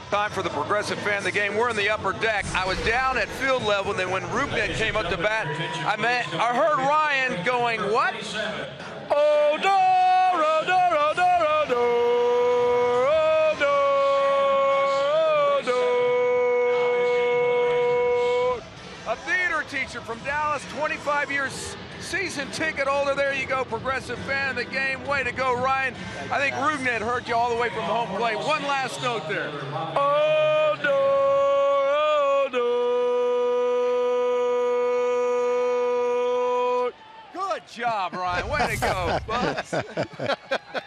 Time for the Progressive Fan of the Game. We're in the upper deck. I was down at field level, and then when Rougned came up to bat, I heard Ryan going, what? Odor, Odor, Odor, Odor, Odor. A theater teacher from Dallas, 25 years season ticket holder. There you go, Progressive Fan of the Game. Way to go, Ryan. I think Rougned heard you all the way from home plate. One last note there. Odor, Odor. Good job, Ryan. Way to go, Buzz.